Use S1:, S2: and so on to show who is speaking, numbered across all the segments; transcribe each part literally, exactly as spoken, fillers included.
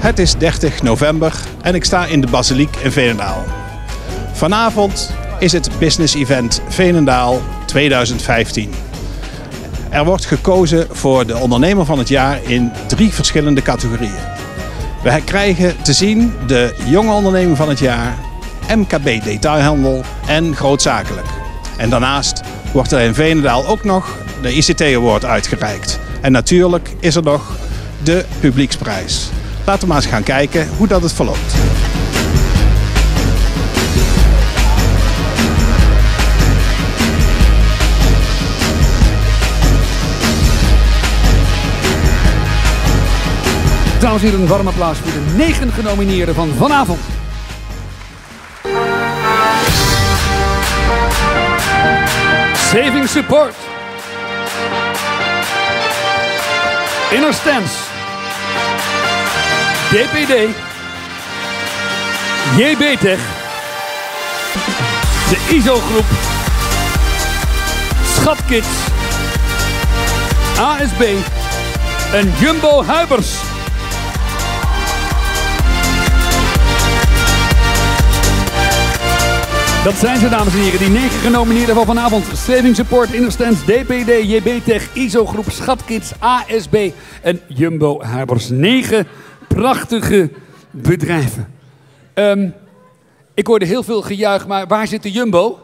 S1: Het is dertig november en ik sta in de Basiliek in Veenendaal. Vanavond is het Business Event Veenendaal tweeduizend vijftien. Er wordt gekozen voor de ondernemer van het jaar in drie verschillende categorieën. We krijgen te zien de jonge ondernemer van het jaar, M K B detailhandel en grootzakelijk. En daarnaast wordt er in Veenendaal ook nog de I C T Award uitgereikt. En natuurlijk is er nog de publieksprijs. Laten we maar eens gaan kijken hoe dat het verloopt.
S2: Dames en heren, een warm applaus voor de negen genomineerden van vanavond. Saving Support. Inner Stance. D P D. J B Tech. De I S O-groep. Schatkids. A S B. En Jumbo Huibers. Dat zijn ze, dames en heren, die negen genomineerden van vanavond. Saving Support, Inner Stance, D P D, J B Tech, I S O-groep, Schatkids, A S B en Jumbo Huibers. Negen prachtige bedrijven. Um, ik hoorde heel veel gejuich, maar waar zit de Jumbo?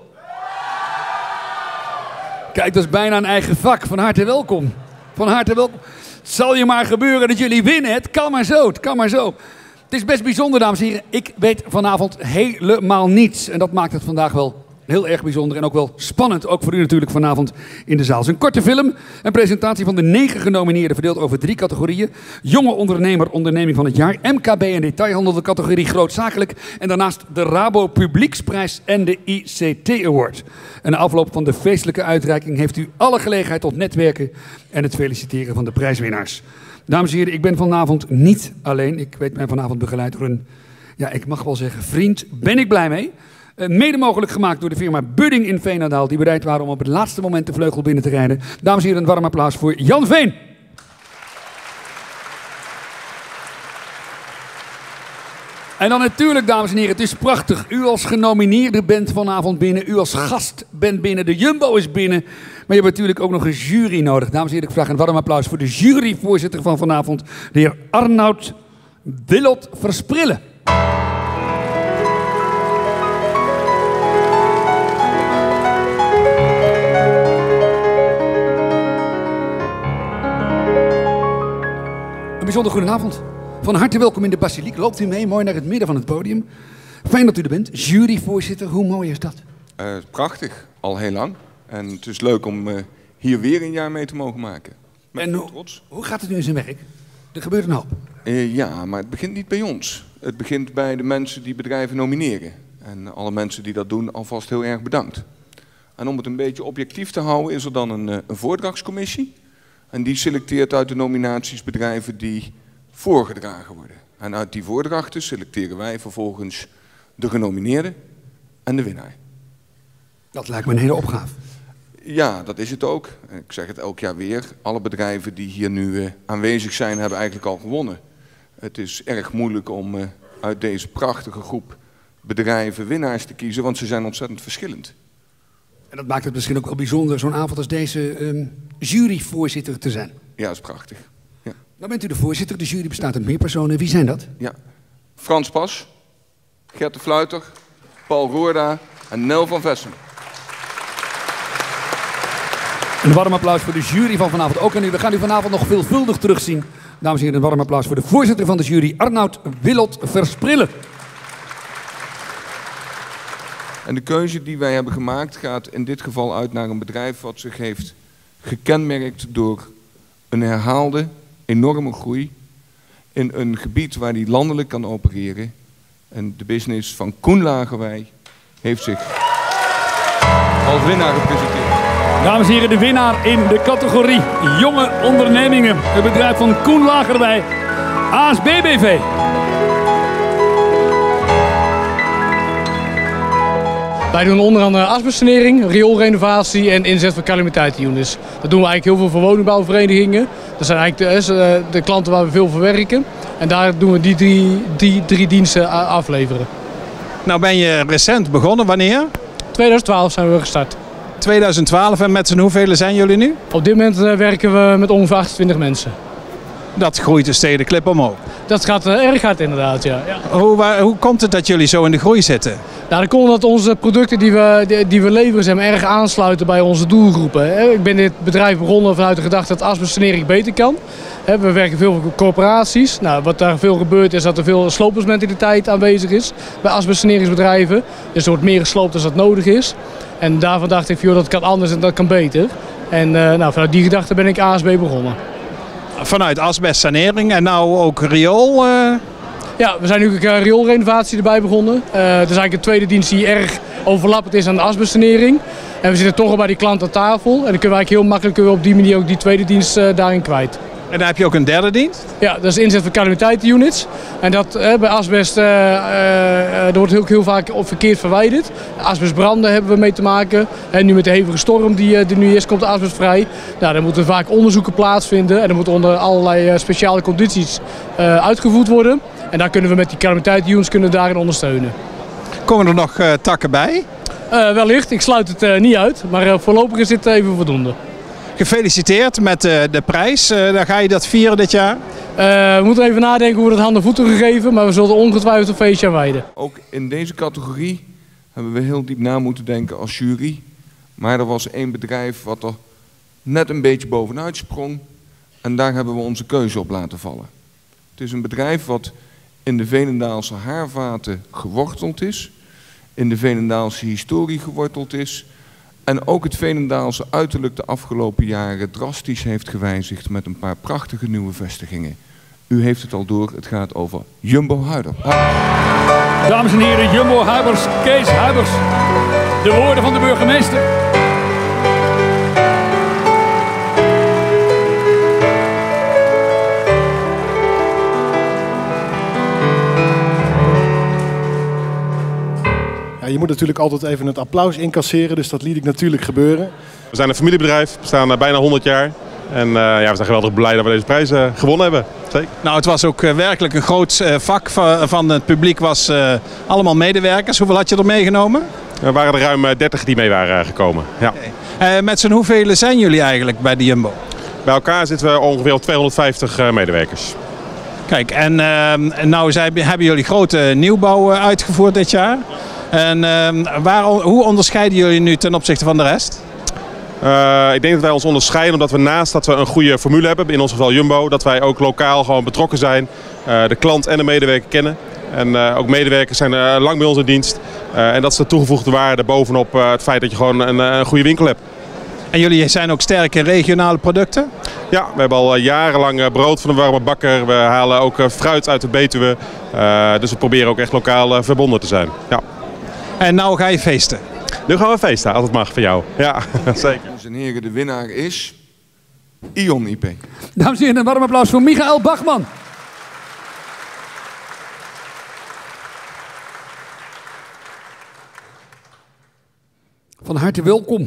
S2: Kijk, dat is bijna een eigen vak. Van harte welkom. Van harte welkom. Zal je maar gebeuren dat jullie winnen? Het kan maar zo, het kan maar zo. Het is best bijzonder, dames en heren. Ik weet vanavond helemaal niets. En dat maakt het vandaag wel heel erg bijzonder en ook wel spannend. Ook voor u natuurlijk vanavond in de zaal. Het is een korte film. Een presentatie van de negen genomineerden verdeeld over drie categorieën. Jonge ondernemer, onderneming van het jaar. M K B en detailhandel, de categorie grootzakelijk. En daarnaast de Rabo Publieksprijs en de I C T Award. En na afloop van de feestelijke uitreiking heeft u alle gelegenheid tot netwerken en het feliciteren van de prijswinnaars. Dames en heren, ik ben vanavond niet alleen. Ik weet mij vanavond begeleid door een, ja, ik mag wel zeggen, vriend. Ben ik blij mee. Uh, mede mogelijk gemaakt door de firma Budding in Veenendaal, die bereid waren om op het laatste moment de vleugel binnen te rijden. Dames en heren, een warm applaus voor Jan Veen. En dan natuurlijk, dames en heren, het is prachtig. U als genomineerde bent vanavond binnen. U als gast bent binnen. De Jumbo is binnen. Maar je hebt natuurlijk ook nog een jury nodig. Dames en heren, ik vraag een warm applaus voor de juryvoorzitter van vanavond, de heer Arnoud Willot Versprillen. Een bijzonder goedenavond. Van harte welkom in de Basiliek. Loopt u mee, mooi naar het midden van het podium. Fijn dat u er bent. Juryvoorzitter, hoe mooi is dat?
S3: Uh, prachtig, al heel lang. En het is leuk om uh, hier weer een jaar mee te mogen maken. Met
S2: en hoe,
S3: trots.
S2: Hoe gaat het nu in zijn werk? Er gebeurt een hoop.
S3: Uh, ja, maar het begint niet bij ons. Het begint bij de mensen die bedrijven nomineren. En alle mensen die dat doen, alvast heel erg bedankt. En om het een beetje objectief te houden, is er dan een, een voordragscommissie. En die selecteert uit de nominaties bedrijven die voorgedragen worden. En uit die voordrachten selecteren wij vervolgens de genomineerden en de winnaar.
S2: Dat lijkt me een hele opgave.
S3: Ja, dat is het ook. Ik zeg het elk jaar weer. Alle bedrijven die hier nu uh, aanwezig zijn, hebben eigenlijk al gewonnen. Het is erg moeilijk om uh, uit deze prachtige groep bedrijven winnaars te kiezen, want ze zijn ontzettend verschillend.
S2: En dat maakt het misschien ook wel bijzonder, zo'n avond als deze um, juryvoorzitter te zijn.
S3: Ja, dat is prachtig. Ja.
S2: Dan bent u de voorzitter. De jury bestaat uit meer personen. Wie zijn dat?
S3: Ja, Frans Pas, Gert de Fluiter, Paul Roorda en Nel van Vessen.
S2: Een warm applaus voor de jury van vanavond. Ook aan u. We gaan u vanavond nog veelvuldig terugzien. Dames en heren, een warm applaus voor de voorzitter van de jury, Arnoud Willot Versprillen.
S3: En de keuze die wij hebben gemaakt gaat in dit geval uit naar een bedrijf wat zich heeft gekenmerkt door een herhaalde, enorme groei in een gebied waar die landelijk kan opereren. En de business van Koen Lagerwey heeft zich als winnaar gepresenteerd.
S2: Dames en heren, de winnaar in de categorie Jonge Ondernemingen. Het bedrijf van Koen Lagerwey, A S B B V.
S4: Wij doen onder andere asbestsanering, rioolrenovatie en inzet van calamiteitenunits. Dat doen we eigenlijk heel veel voor woningbouwverenigingen. Dat zijn eigenlijk de, de klanten waar we veel voor werken. En daar doen we die drie, die drie diensten afleveren.
S1: Nou ben je recent begonnen, wanneer?
S4: tweeduizend twaalf zijn we gestart.
S1: tweeduizend twaalf, en met z'n hoeveel zijn jullie nu?
S4: Op dit moment werken we met ongeveer achtentwintig mensen.
S1: Dat groeit dus tegen de klip omhoog.
S4: Dat gaat uh, erg hard inderdaad, ja. ja.
S1: Hoe, waar, hoe komt het dat jullie zo in de groei zitten?
S4: Nou, dat komt omdat onze producten die we, die, die we leveren zijn erg aansluiten bij onze doelgroepen. Ik ben dit bedrijf begonnen vanuit de gedachte dat asbestsanering beter kan. We werken veel voor corporaties. Nou, wat daar veel gebeurt is dat er veel slopersmentaliteit aanwezig is bij asbestsaneringsbedrijven. Dus er wordt meer gesloopt als dat nodig is. En daarvan dacht ik, joh, dat kan anders en dat kan beter. En uh, nou, vanuit die gedachte ben ik A S B begonnen.
S1: Vanuit asbestsanering en nou ook riool? Uh...
S4: Ja, we zijn nu ook uh, rioolrenovatie erbij begonnen. Uh, het is eigenlijk een tweede dienst die erg overlappend is aan de asbestsanering. En we zitten toch al bij die klant aan tafel. En dan kunnen we eigenlijk heel makkelijk op die manier ook die tweede dienst uh, daarin kwijt.
S1: En dan heb je ook een derde dienst?
S4: Ja, dat is inzet van calamiteitenunits. En dat uh, bij asbest, uh, uh, er wordt heel, heel vaak op verkeerd verwijderd. Asbestbranden hebben we mee te maken. En nu met de hevige storm die er nu is, komt de asbest vrij. Nou, dan moeten vaak onderzoeken plaatsvinden. En dan moeten onder allerlei uh, speciale condities uh, uitgevoerd worden. En daar kunnen we met die calamiteitenunits kunnen we daarin ondersteunen.
S1: Komen er nog uh, takken bij?
S4: Uh, wellicht, ik sluit het uh, niet uit. Maar uh, voorlopig is dit even voldoende.
S1: Gefeliciteerd met uh, de prijs. Uh, dan ga je dat vieren dit jaar?
S4: Uh, we moeten even nadenken hoe we dat handen voeten gegeven, maar we zullen ongetwijfeld een feestje aan wijden.
S3: Ook in deze categorie hebben we heel diep na moeten denken als jury. Maar er was één bedrijf wat er net een beetje bovenuit sprong. En daar hebben we onze keuze op laten vallen. Het is een bedrijf wat in de Veenendaalse haarvaten geworteld is. In de Veenendaalse historie geworteld is. En ook het Veenendaalse uiterlijk de afgelopen jaren drastisch heeft gewijzigd met een paar prachtige nieuwe vestigingen. U heeft het al door, het gaat over Jumbo Huiber.
S2: Dames en heren, Jumbo Huibers, Kees Huibers. De woorden van de burgemeester.
S5: Ja, je moet natuurlijk altijd even het applaus incasseren, dus dat liet ik natuurlijk gebeuren.
S6: We zijn een familiebedrijf, we bestaan bijna honderd jaar. En uh, ja, we zijn geweldig blij dat we deze prijs uh, gewonnen hebben. Zeker.
S1: Nou, het was ook uh, werkelijk een groot uh, vak van, van het publiek, was uh, allemaal medewerkers. Hoeveel had je er meegenomen?
S6: Er waren er ruim dertig die mee waren gekomen. Ja.
S1: Okay. Uh, met z'n hoeveel zijn jullie eigenlijk bij de Jumbo?
S6: Bij elkaar zitten we ongeveer op tweehonderdvijftig uh, medewerkers.
S1: Kijk, en uh, nou zij, hebben jullie grote nieuwbouw uh, uitgevoerd dit jaar. En uh, waar, hoe onderscheiden jullie nu ten opzichte van de rest?
S6: Uh, ik denk dat wij ons onderscheiden omdat we naast dat we een goede formule hebben, in ons geval Jumbo, dat wij ook lokaal gewoon betrokken zijn, uh, de klant en de medewerker kennen. En uh, ook medewerkers zijn uh, lang bij ons in dienst. Uh, en dat is de toegevoegde waarde bovenop uh, het feit dat je gewoon een, een goede winkel hebt.
S1: En jullie zijn ook sterk in regionale producten?
S6: Ja, we hebben al jarenlang brood van de warme bakker. We halen ook fruit uit de Betuwe. Uh, dus we proberen ook echt lokaal uh, verbonden te zijn. Ja.
S1: En nou ga je feesten?
S6: Nu gaan we feesten, als het mag van jou. Ja, zeker.
S3: Dames en heren, de winnaar is Ion I P.
S2: Dames en heren, een warm applaus voor Michael Bachman. Van harte welkom.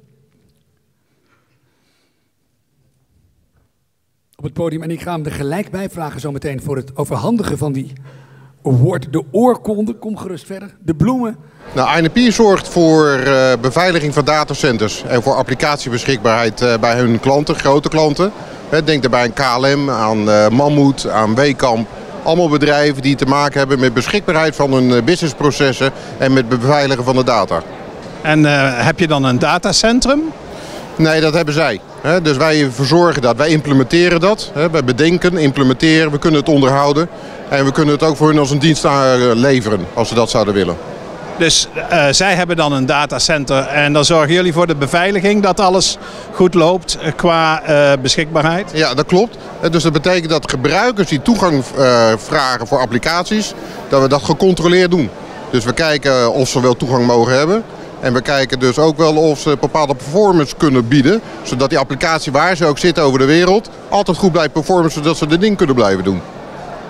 S2: Op het podium. En ik ga hem er gelijk bij vragen zo meteen voor het overhandigen van die award. De oorkonde, kom gerust verder. De bloemen.
S7: Nou, I N P zorgt voor uh, beveiliging van datacenters en voor applicatiebeschikbaarheid uh, bij hun klanten, grote klanten. He, denk daarbij aan K L M, aan uh, Mammoet, aan Wekamp. Allemaal bedrijven die te maken hebben met beschikbaarheid van hun uh, businessprocessen en met het beveiligen van de data.
S1: En uh, heb je dan een datacentrum?
S7: Nee, dat hebben zij. He, dus wij verzorgen dat, wij implementeren dat. He, wij bedenken, implementeren, we kunnen het onderhouden. En we kunnen het ook voor hun als een dienst leveren, als ze dat zouden willen.
S1: Dus uh, zij hebben dan een datacenter en dan zorgen jullie voor de beveiliging dat alles goed loopt qua uh, beschikbaarheid?
S7: Ja, dat klopt. Dus dat betekent dat gebruikers die toegang uh, vragen voor applicaties, dat we dat gecontroleerd doen. Dus we kijken of ze wel toegang mogen hebben. En we kijken dus ook wel of ze bepaalde performance kunnen bieden, zodat die applicatie waar ze ook zitten over de wereld altijd goed blijft performen, zodat ze de ding kunnen blijven doen.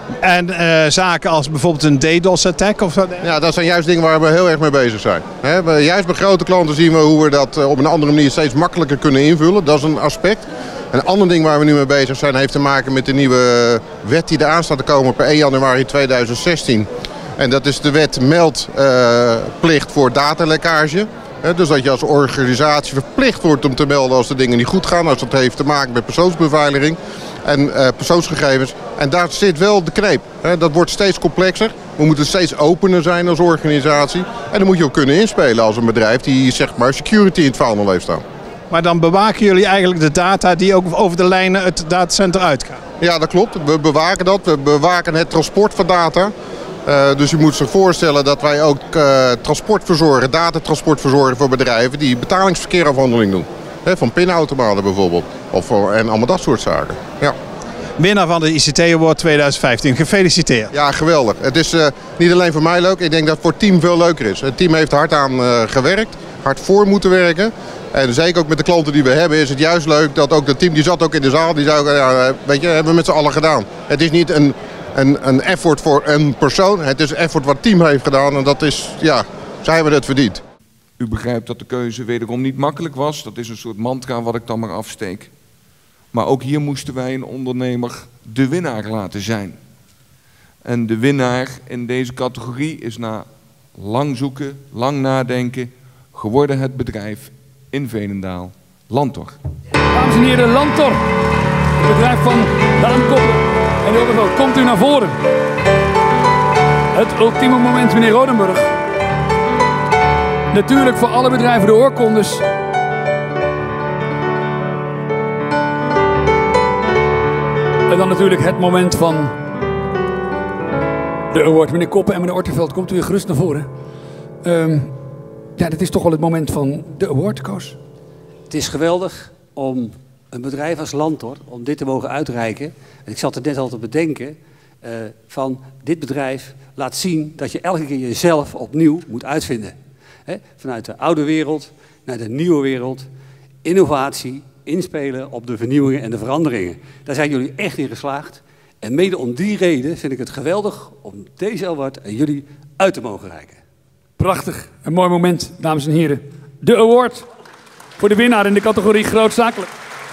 S1: En uh, zaken als bijvoorbeeld een DDoS-attack of zo?
S7: Ja, dat zijn juist dingen waar we heel erg mee bezig zijn. He, we, juist bij grote klanten zien we hoe we dat op een andere manier steeds makkelijker kunnen invullen. Dat is een aspect. Een ander ding waar we nu mee bezig zijn heeft te maken met de nieuwe wet die eraan staat te komen per één januari tweeduizend zestien. En dat is de wet meldplicht uh, voor datalekkage. He, dus dat je als organisatie verplicht wordt om te melden als de dingen niet goed gaan. Als dat heeft te maken met persoonsbeveiliging en uh, persoonsgegevens. En daar zit wel de kneep. He, dat wordt steeds complexer. We moeten steeds opener zijn als organisatie. En dan moet je ook kunnen inspelen als een bedrijf die zeg maar security in het vaandel heeft staan.
S1: Maar dan bewaken jullie eigenlijk de data die ook over de lijnen het datacenter uitgaan?
S7: Ja, dat klopt. We bewaken dat. We bewaken het transport van data. Uh, dus je moet zich voorstellen dat wij ook uh, transport verzorgen, datatransport verzorgen voor bedrijven die betalingsverkeerafhandeling doen. He, van pinautomaten bijvoorbeeld. Of voor, en allemaal dat soort zaken. Ja.
S1: Winnaar van de I C T Award tweeduizend vijftien. Gefeliciteerd.
S7: Ja, geweldig. Het is uh, niet alleen voor mij leuk. Ik denk dat het voor het team veel leuker is. Het team heeft hard aan uh, gewerkt. Hard voor moeten werken. En zeker ook met de klanten die we hebben is het juist leuk dat ook het team, die zat ook in de zaal, die zei ook, ja, weet je, hebben we met z'n allen gedaan. Het is niet een, een, een effort voor een persoon, het is een effort wat het team heeft gedaan en dat is, ja, zij hebben het verdiend.
S3: U begrijpt dat de keuze wederom niet makkelijk was, dat is een soort mantra wat ik dan maar afsteek. Maar ook hier moesten wij een ondernemer de winnaar laten zijn. En de winnaar in deze categorie is na lang zoeken, lang nadenken, geworden het bedrijf in Veenendaal, Lantor.
S2: Dames en heren, Lantor, het bedrijf van Daan Koppen en de Overveld. Komt u naar voren. Het ultieme moment, meneer Rodenburg. Natuurlijk voor alle bedrijven de oorkondes. En dan natuurlijk het moment van de award. Meneer Koppen en meneer Orteveld, komt u weer gerust naar voren. Um, Ja, dit is toch wel het moment van de award, Koos.
S8: Het is geweldig om een bedrijf als Lantor, om dit te mogen uitreiken. En ik zat er net al te bedenken, uh, van dit bedrijf laat zien dat je elke keer jezelf opnieuw moet uitvinden. He, vanuit de oude wereld naar de nieuwe wereld. Innovatie, inspelen op de vernieuwingen en de veranderingen. Daar zijn jullie echt in geslaagd. En mede om die reden vind ik het geweldig om deze award aan jullie uit te mogen reiken.
S2: Prachtig, een mooi moment, dames en heren. De award voor de winnaar in de categorie grootzakelijk.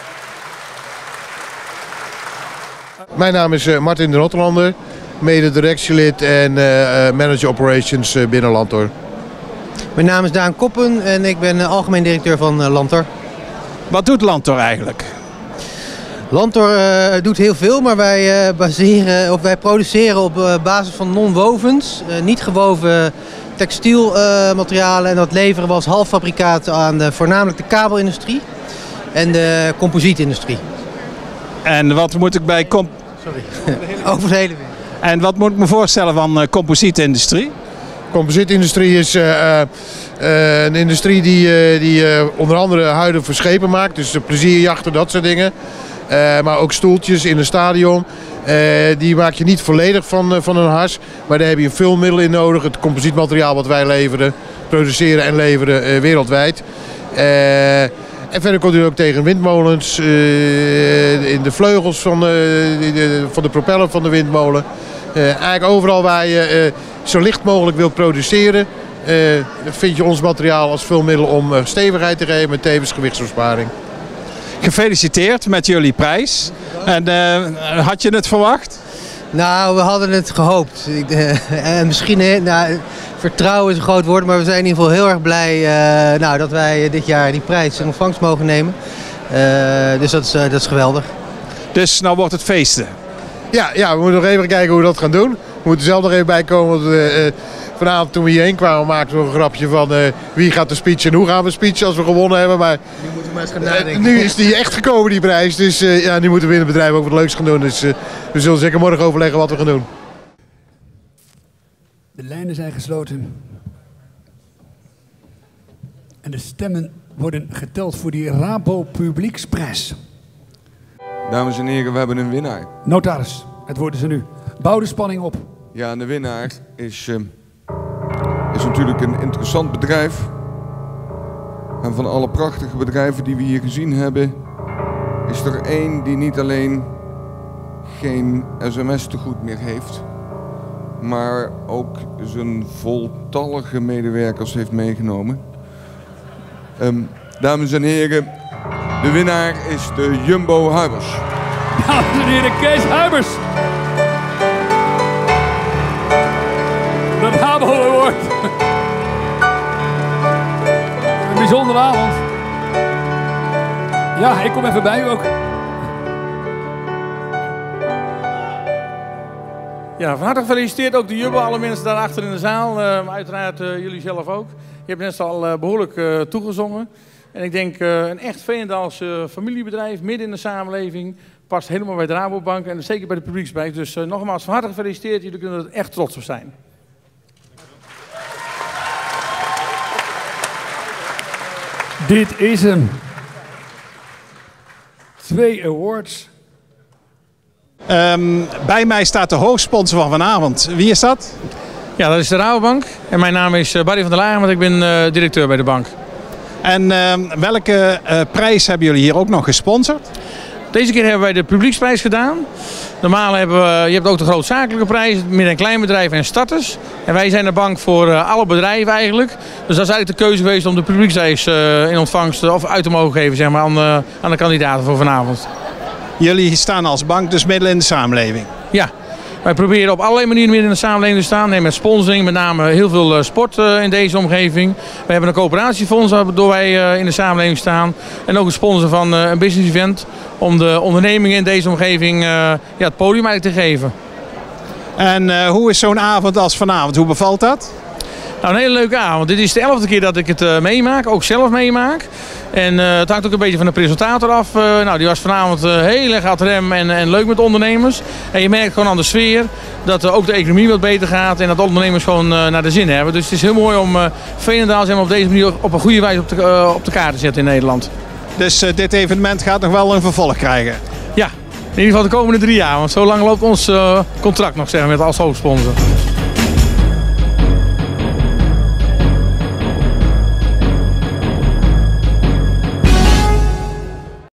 S9: Mijn naam is uh, Martin de Rottelander, mede-directielid en uh, manager operations uh, binnen Lantor.
S10: Mijn naam is Daan Koppen en ik ben uh, algemeen directeur van uh, Lantor.
S1: Wat doet Lantor eigenlijk?
S10: Lantor uh, doet heel veel, maar wij, uh, baseren, of wij produceren op uh, basis van non-wovens, uh, niet gewoven textielmaterialen uh, en dat leveren we als halffabrikaat aan de, voornamelijk de kabelindustrie en de composietindustrie. En
S1: wat moet ik bij comp
S10: Sorry. Over het hele wereld.
S1: En wat moet ik me voorstellen van uh, composietindustrie?
S9: Composietindustrie is uh, uh, een industrie die, uh, die uh, onder andere huiden voor schepen maakt, dus uh, plezierjachten, dat soort dingen. Uh, maar ook stoeltjes in een stadion. Uh, die maak je niet volledig van, uh, van een hars, maar daar heb je een vulmiddel in nodig. Het composietmateriaal wat wij leveren, produceren en leveren uh, wereldwijd. Uh, en verder komt u ook tegen windmolens, uh, in de vleugels van, uh, de, de, van de propeller van de windmolen. Uh, eigenlijk overal waar je uh, zo licht mogelijk wilt produceren, uh, vind je ons materiaal als vulmiddel om uh, stevigheid te geven met tevens gewichtsbesparing.
S1: Gefeliciteerd met jullie prijs. En uh, had je het verwacht?
S10: Nou, we hadden het gehoopt. Ik, uh, en misschien, uh, nou, vertrouwen is een groot woord, maar we zijn in ieder geval heel erg blij uh, nou, dat wij dit jaar die prijs in ontvangst mogen nemen. Uh, dus dat is, uh, dat is geweldig.
S1: Dus nou wordt het feesten?
S9: Ja, ja, we moeten nog even kijken hoe we dat gaan doen. We moeten zelf nog even bijkomen. Want, uh, uh, vanavond toen we hierheen kwamen maakten we een grapje van uh, wie gaat de speech en hoe gaan we speechen als we gewonnen hebben. Maar
S10: nu moeten we maar eens gaan nadenken.
S9: Uh, nu is die echt gekomen, die prijs. Dus uh, ja, nu moeten we in het bedrijf ook wat leuks gaan doen. Dus uh, we zullen zeker morgen overleggen wat we gaan doen.
S2: De lijnen zijn gesloten. En de stemmen worden geteld voor die Rabo Publieksprijs.
S3: Dames en heren, we hebben een winnaar.
S2: Notaris, het woord is er nu. Bouw de spanning op.
S3: Ja, en de winnaar is, uh, is natuurlijk een interessant bedrijf. En van alle prachtige bedrijven die we hier gezien hebben, is er één die niet alleen geen sms-tegoed meer heeft, maar ook zijn voltallige medewerkers heeft meegenomen. Um, dames en heren, de winnaar is de Jumbo Huibers.
S2: Dames en heren, Kees Huibers. De Rabo Award. Een bijzondere avond. Ja, ik kom even bij u ook.
S11: Ja, van harte gefeliciteerd ook de Jumbo, alle mensen daar achter in de zaal. Uh, uiteraard uh, jullie zelf ook. Je hebt net al uh, behoorlijk uh, toegezongen. En ik denk uh, een echt Veenendaals uh, familiebedrijf, midden in de samenleving. Past helemaal bij de Rabobank en zeker bij de publieksprijs. Dus uh, nogmaals van harte gefeliciteerd. Jullie kunnen er echt trots op zijn.
S2: Dit is hem. Twee awards.
S1: Um, bij mij staat de hoofdsponsor van vanavond. Wie is dat?
S11: Ja, dat is de Rabobank. En mijn naam is Barry van der Lagen, want ik ben uh, directeur bij de bank.
S1: En uh, welke uh, prijs hebben jullie hier ook nog gesponsord?
S11: Deze keer hebben wij de publieksprijs gedaan. Normaal hebben we, je hebt ook de grootzakelijke prijs, midden- en kleinbedrijven en starters. En wij zijn de bank voor uh, alle bedrijven eigenlijk. Dus dat is eigenlijk de keuze geweest om de publieksprijs uh, in ontvangst uh, of uit te mogen geven zeg maar, aan, uh, aan de kandidaten voor vanavond.
S1: Jullie staan als bank dus midden in de samenleving?
S11: Ja. Wij proberen op allerlei manieren midden in de samenleving te staan. Nee, met sponsoring, met name heel veel uh, sport uh, in deze omgeving. We hebben een coöperatiefonds waardoor wij uh, in de samenleving staan. En ook een sponsor van uh, een business event. Om de ondernemingen in deze omgeving uh, ja, het podium eigenlijk te geven.
S1: En uh, hoe is zo'n avond als vanavond? Hoe bevalt dat?
S11: Nou, een hele leuke avond. Dit is de elfde keer dat ik het uh, meemaak, ook zelf meemaak. En uh, het hangt ook een beetje van de presentator af. Uh, nou, die was vanavond uh, heel erg ad rem en, en leuk met ondernemers. En je merkt gewoon aan de sfeer dat uh, ook de economie wat beter gaat en dat ondernemers gewoon uh, naar de zin hebben. Dus het is heel mooi om uh, Veenendaal zeg maar, op deze manier op een goede wijze op de, uh, op de kaart te zetten in Nederland.
S1: Dus uh, dit evenement gaat nog wel een vervolg krijgen?
S11: Ja, in ieder geval de komende drie jaar. Want zo lang loopt ons uh, contract nog zeg maar, met als hoofdsponsor.